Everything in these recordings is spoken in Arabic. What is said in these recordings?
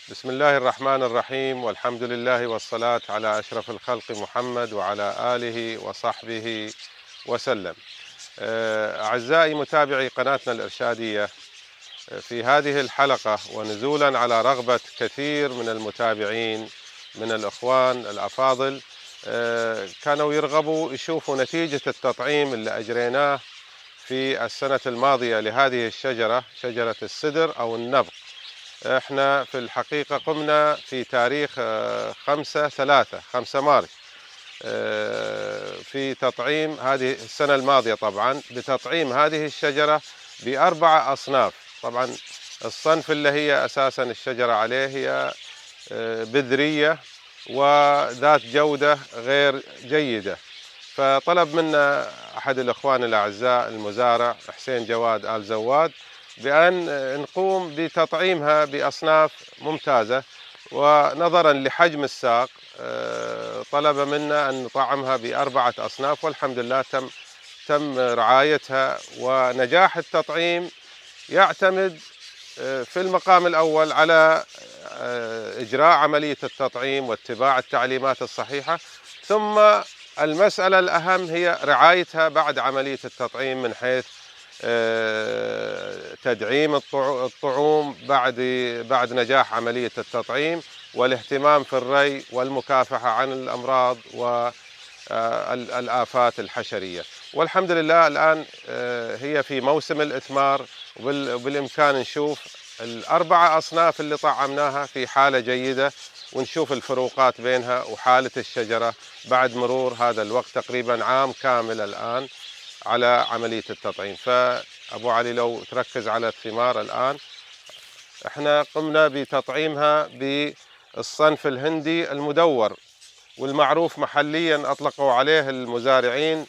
بسم الله الرحمن الرحيم، والحمد لله والصلاة على أشرف الخلق محمد وعلى آله وصحبه وسلم. أعزائي متابعي قناتنا الإرشادية، في هذه الحلقة ونزولا على رغبة كثير من المتابعين من الإخوان الأفاضل، كانوا يرغبوا يشوفوا نتيجة التطعيم اللي أجريناه في السنة الماضية لهذه الشجرة، شجرة السدر أو النبق. احنا في الحقيقة قمنا في تاريخ 5 مارس في تطعيم هذه السنة الماضية، طبعا بتطعيم هذه الشجرة ب4 أصناف. طبعا الصنف اللي هي أساسا الشجرة عليه هي بذرية وذات جودة غير جيدة. فطلب منا أحد الإخوان الأعزاء المزارع حسين جواد آل زواد بأن نقوم بتطعيمها بأصناف ممتازة، ونظرا لحجم الساق طلب منا أن نطعمها ب4 أصناف، والحمد لله تم رعايتها. ونجاح التطعيم يعتمد في المقام الأول على إجراء عملية التطعيم واتباع التعليمات الصحيحة، ثم المسألة الأهم هي رعايتها بعد عملية التطعيم من حيث تدعيم الطعوم بعد نجاح عملية التطعيم، والاهتمام في الري والمكافحة عن الأمراض والآفات الحشرية. والحمد لله الآن هي في موسم الإثمار، وبالإمكان نشوف ال4 أصناف اللي طعمناها في حالة جيدة، ونشوف الفروقات بينها وحالة الشجرة بعد مرور هذا الوقت، تقريبا عام كامل الآن على عملية التطعيم. فأبو علي لو تركز على الثمار الآن، احنا قمنا بتطعيمها بالصنف الهندي المدور، والمعروف محليا أطلقوا عليه المزارعين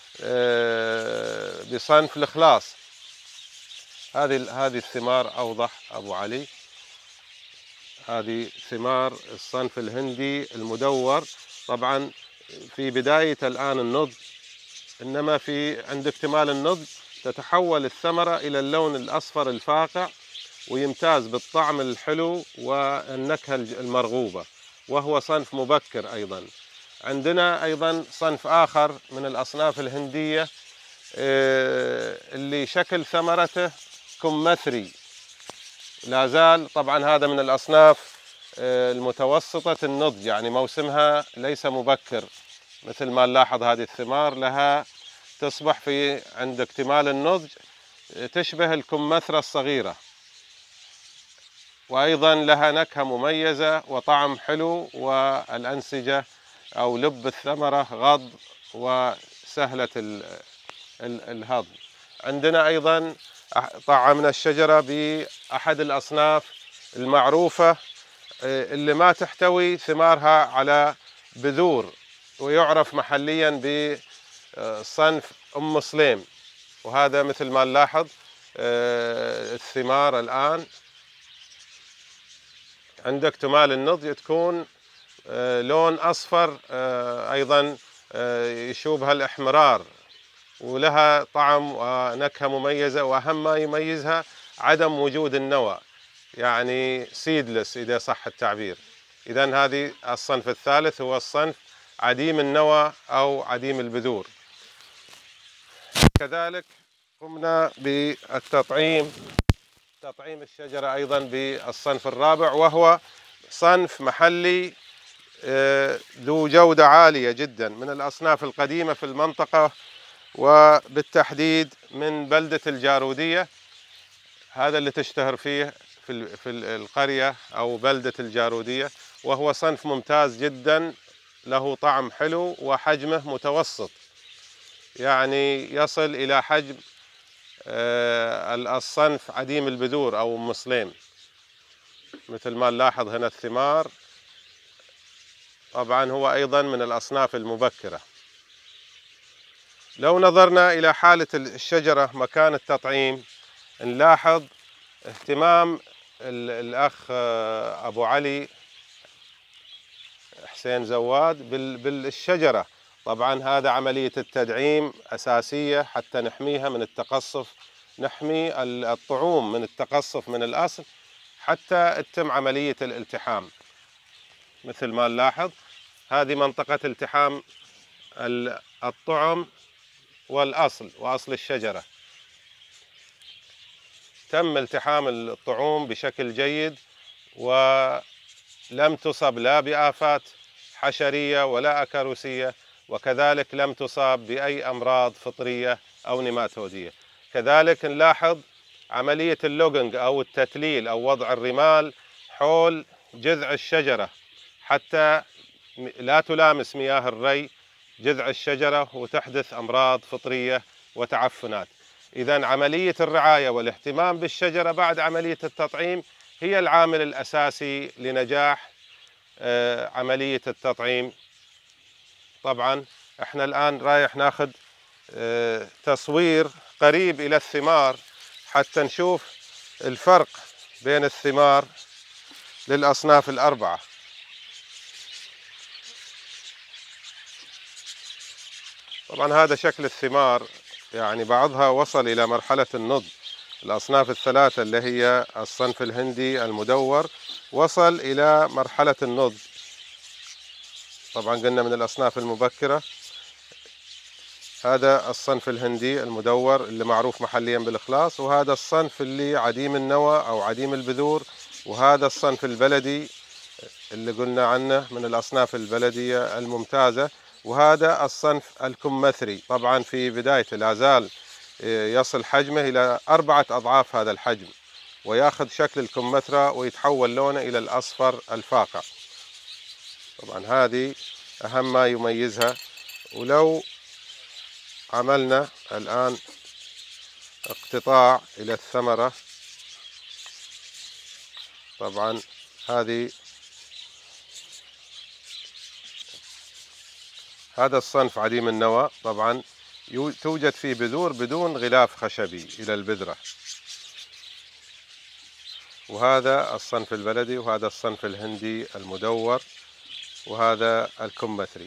بصنف الإخلاص. هذه الثمار أوضح أبو علي، هذه ثمار الصنف الهندي المدور. طبعا في بداية الآن النضج، إنما عند اكتمال النضج تتحول الثمرة إلى اللون الأصفر الفاقع، ويمتاز بالطعم الحلو والنكهة المرغوبة، وهو صنف مبكر. أيضا عندنا أيضا صنف آخر من الأصناف الهندية اللي شكل ثمرته كمثري، لا زال طبعا هذا من الأصناف المتوسطة النضج، يعني موسمها ليس مبكر. مثل ما نلاحظ هذه الثمار لها تصبح عند اكتمال النضج تشبه الكمثرى الصغيرة، وأيضا لها نكهة مميزة وطعم حلو، والأنسجة أو لب الثمرة غض وسهلة الهضم. عندنا أيضا طعمنا الشجرة بأحد الأصناف المعروفة اللي ما تحتوي ثمارها على بذور، ويعرف محليا بصنف أم سليم. وهذا مثل ما نلاحظ الثمار الآن عند اكتمال النضج تكون لون أصفر، أيضا يشوبها الإحمرار، ولها طعم ونكهة مميزة، وأهم ما يميزها عدم وجود النوى، يعني سيدلس إذا صح التعبير. إذن هذه الصنف الثالث هو الصنف عديم النوى أو عديم البذور. كذلك قمنا بالتطعيم الشجرة أيضا بالصنف الرابع، وهو صنف محلي ذو جودة عالية جدا من الأصناف القديمة في المنطقة، وبالتحديد من بلدة الجارودية. هذا اللي تشتهر فيه في القرية أو بلدة الجارودية، وهو صنف ممتاز جدا، له طعم حلو وحجمه متوسط، يعني يصل إلى حجم الصنف عديم البذور أو أم سليم. مثل ما نلاحظ هنا الثمار، طبعا هو أيضا من الأصناف المبكرة. لو نظرنا إلى حالة الشجرة مكان التطعيم، نلاحظ اهتمام الأخ أبو علي حسين زواد بالشجرة. طبعا هذا عملية التدعيم أساسية حتى نحميها من التقصف، نحمي الطعوم من التقصف من الأصل، حتى تتم عملية الالتحام. مثل ما نلاحظ هذه منطقة التحام الطعم وأصل الشجرة. تم التحام الطعوم بشكل جيد، ولم تصب لا بآفات حشرية ولا أكاروسية، وكذلك لم تصاب بأي أمراض فطرية أو نيماتودية. كذلك نلاحظ عملية اللوجنج أو التتليل أو وضع الرمال حول جذع الشجرة حتى لا تلامس مياه الري جذع الشجرة وتحدث أمراض فطرية وتعفنات. إذن عملية الرعاية والاهتمام بالشجرة بعد عملية التطعيم هي العامل الأساسي لنجاح عملية التطعيم. طبعا احنا الآن رايح ناخذ تصوير قريب إلى الثمار حتى نشوف الفرق بين الثمار للأصناف الأربعة. طبعا هذا شكل الثمار، يعني بعضها وصل إلى مرحلة النضج. الأصناف الثلاثة اللي هي الصنف الهندي المدور وصل إلى مرحلة النضج. طبعا قلنا من الأصناف المبكرة. هذا الصنف الهندي المدور اللي معروف محليا بالإخلاص، وهذا الصنف اللي عديم النوى أو عديم البذور، وهذا الصنف البلدي اللي قلنا عنه من الأصناف البلدية الممتازة، وهذا الصنف الكمثري. طبعا في بدايته لا زال يصل حجمه إلى 4 أضعاف هذا الحجم، ويأخذ شكل الكمثرى ويتحول لونه إلى الأصفر الفاقع. طبعا هذه أهم ما يميزها. ولو عملنا الآن اقتطاع إلى الثمرة، طبعا هذا الصنف عديم النوى، طبعا توجد فيه بذور بدون غلاف خشبي إلى البذرة. وهذا الصنف البلدي، وهذا الصنف الهندي المدور، وهذا الكمثري.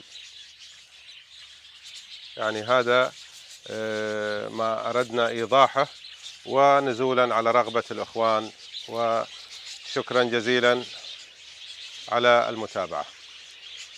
يعني هذا ما أردنا إيضاحه، ونزولا على رغبة الإخوان، وشكرا جزيلا على المتابعة.